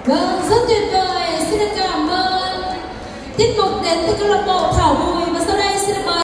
Vâng, rất tuyệt vời. Xin được cảm ơn tiết mục đến từ câu lạc bộ Thảo Bùi và sau đây xin được mời